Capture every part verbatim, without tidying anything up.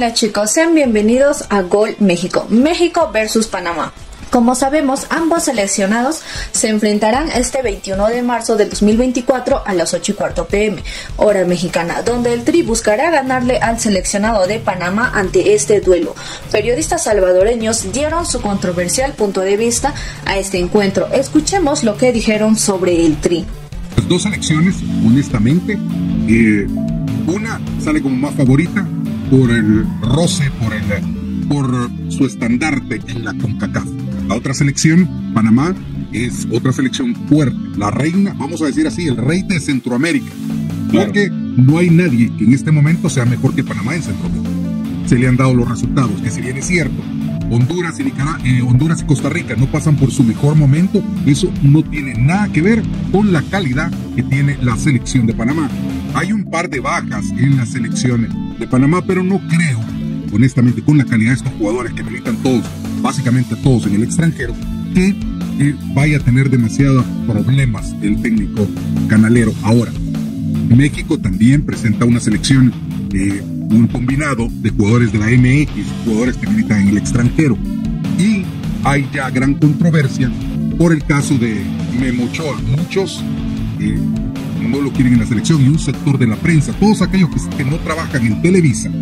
días chicos, sean bienvenidos a Gol México, México versus Panamá. Como sabemos, ambos seleccionados se enfrentarán este veintiuno de marzo del dos mil veinticuatro a las ocho y cuarto pm, hora mexicana, donde el Tri buscará ganarle al seleccionado de Panamá ante este duelo. Periodistas salvadoreños dieron su controversial punto de vista a este encuentro. Escuchemos lo que dijeron sobre el Tri. Las dos selecciones, honestamente, eh, una sale como más favorita por el roce, por, el, por su estandarte en la CONCACAF. La otra selección, Panamá, es otra selección fuerte, la reina, vamos a decir así, el rey de Centroamérica, porque claro, no hay nadie que en este momento sea mejor que Panamá en Centroamérica. Se le han dado los resultados, que si bien es cierto, Honduras y, Nicaragua, eh, Honduras y Costa Rica no pasan por su mejor momento, eso no tiene nada que ver con la calidad que tiene la selección de Panamá. Hay un par de bajas en las selecciones de Panamá, pero no creo, honestamente, con la calidad de estos jugadores que militan todos, básicamente todos en el extranjero, que eh, vaya a tener demasiados problemas el técnico canalero. Ahora, México también presenta una selección, eh, un combinado de jugadores de la M X, jugadores que militan en el extranjero, y hay ya gran controversia por el caso de Memo Ochoa. Muchos eh, no lo quieren en la selección, y un sector de la prensa, todos aquellos que, que no trabajan en Televisa,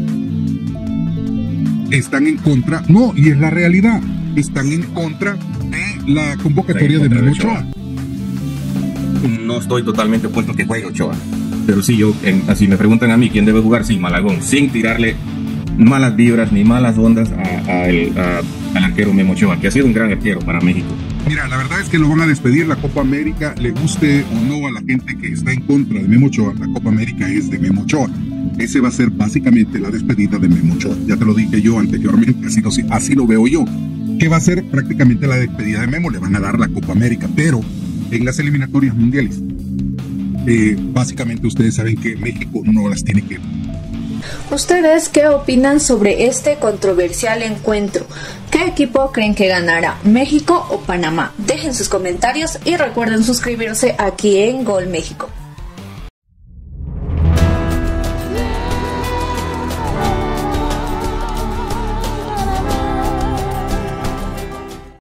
están en contra, no, y es la realidad, están en contra de la convocatoria de Memo Ochoa. No estoy totalmente opuesto a que juegue Ochoa, pero sí, yo, en, así me preguntan a mí quién debe jugar, sí, Malagón, sin tirarle malas vibras ni malas ondas a, a el, a, al arquero Memo Ochoa, que ha sido un gran arquero para México. Mira, la verdad es que lo van a despedir la Copa América, le guste o no a la gente que está en contra de Memo Ochoa, la Copa América es de Memo Ochoa. Ese va a ser básicamente la despedida de Memo Ochoa. Ya te lo dije yo anteriormente, así lo, así lo veo yo. Que va a ser prácticamente la despedida de Memo. Le van a dar la Copa América, pero en las eliminatorias mundiales, eh, básicamente ustedes saben que México no las tiene que... ¿Ustedes qué opinan sobre este controversial encuentro? ¿Qué equipo creen que ganará, México o Panamá? Dejen sus comentarios y recuerden suscribirse aquí en Gol México.